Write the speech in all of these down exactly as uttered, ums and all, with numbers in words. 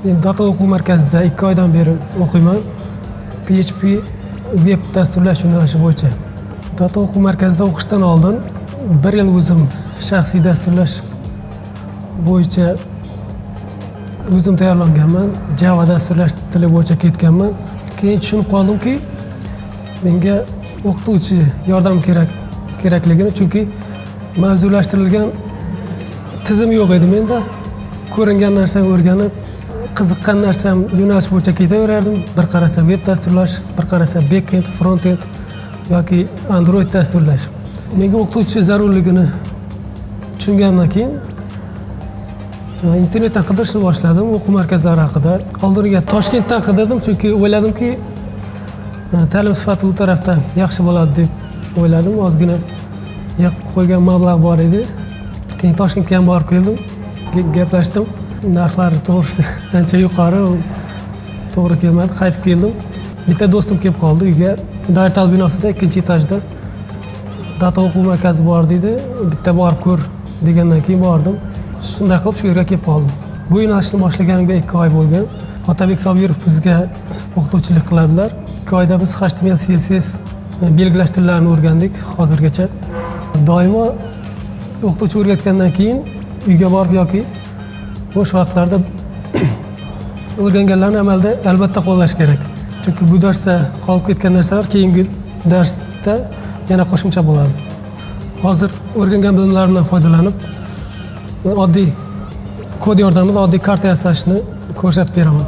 Men data o'quv markazida ikki oydan beri o'qiyman. P H P web dasturlash yo'nalishi bo'yicha. Data o'quv markazida o'qishdan oldin bir yil o'zim shaxsiy dasturlash bo'yicha o'zim tayyorlanganman. Java dasturlash tili bo'yicha ketganman. Keyin tushunib qoldimki, menga o'qituvchi yordam kerak kerakligini, chunki mavzulashtirilgan tizim yo'q edi menda. Ko'ringan narsani o'rganib, qiziqqan narsam yo'nalish bo'yicha ketaverardim. Bir qarasa web dasturlash, bir qarasa backend, frontend yoki Android dasturlash. Menga o'qituvchi zarurligini tushungandan keyin internetdan qidirishni boshladim o'quv markazlari haqida. Oldiniga Toshkentdan qidirdim, chunki o'yladimki, ta'lim sifati u tarafda yaxshi bo'ladi deb o'yladim. Ozgina qo'ygan mablag' bor edi. Keyin Toshkentga ham borib keldim, gaplashdim. Narxlari to'g'risi ancha yuqori, to'g'ri kelmadi, qaytib keldim. Bitta do'stim kelib qoldi uyga. Dartal binosida ikkinchi etajda data o'quv markazi bor dedi. Bitta borib ko'r degandan keyin bordim. Shunday qilib shu yerga kelib qoldim. Bu yo'nalishni boshlaganimga ikki oy bo'lgan. Otabek Sobirov bizga o'qituvchilik qiladilar. ikki oyda biz H T M L, C S S belgilash tillarini o'rgandik hozirgacha. Doimo o'qituvchi o'rgatgandan keyin uyga borib yoki bo'sh vaqtlarda o'rganganlarni amalda albatta qo'llash kerak. Chunki bu darsda qolib ketgan narsalar keyingi darsda yana qo'shimcha bo'ladi. Hozir o'rgangan bilimlarimdan foydalanib, oddiy kod yordamida oddiy karta yasashni ko'rsatib beraman.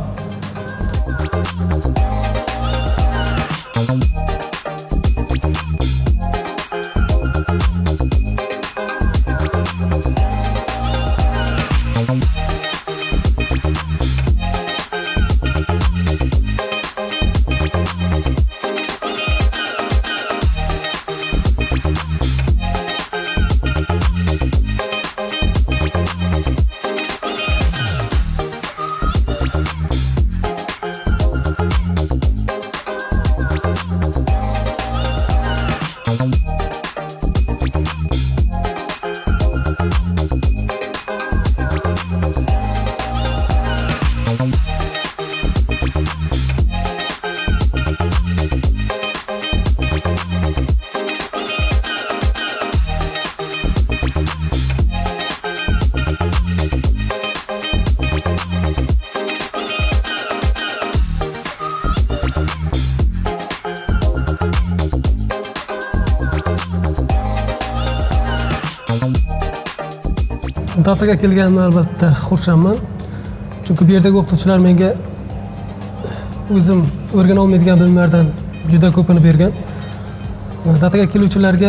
Dataga kelganimdan albatta xursandman. Chunki bu yerdagi o'qituvchilar menga o'zim o'rgana olmaydigan bilimlardan juda ko'pini bergan. Dataga keluvchilarga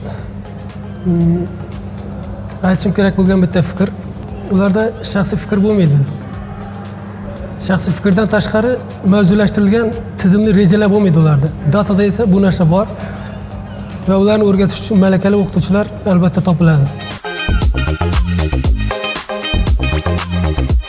aytishim kerak bo'lgan bitta fikr. Ularda shaxsiy fikr bo'lmaydi. Shaxsiy fikrdan tashqari mavzulashtirilgan tizimni rejalab bo'lmaydi ularda. Datada esa bu narsa bor va ularni o'rgatish uchun malakali o'qituvchilar albatta topiladi.